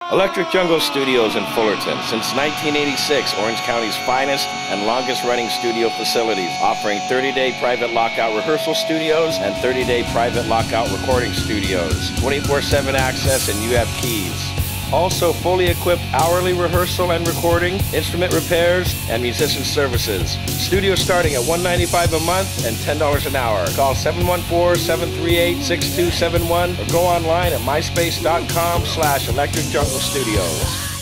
Electric Jungle Studios in Fullerton. Since 1986, Orange County's finest and longest-running studio facilities, offering 30-day private lockout rehearsal studios and 30-day private lockout recording studios. 24/7 access and you have keys. Also fully equipped hourly rehearsal and recording, instrument repairs, and musician services. Studios starting at $195 a month and $10 an hour. Call 714-738-6271 or go online at myspace.com/Electric Jungle Studios.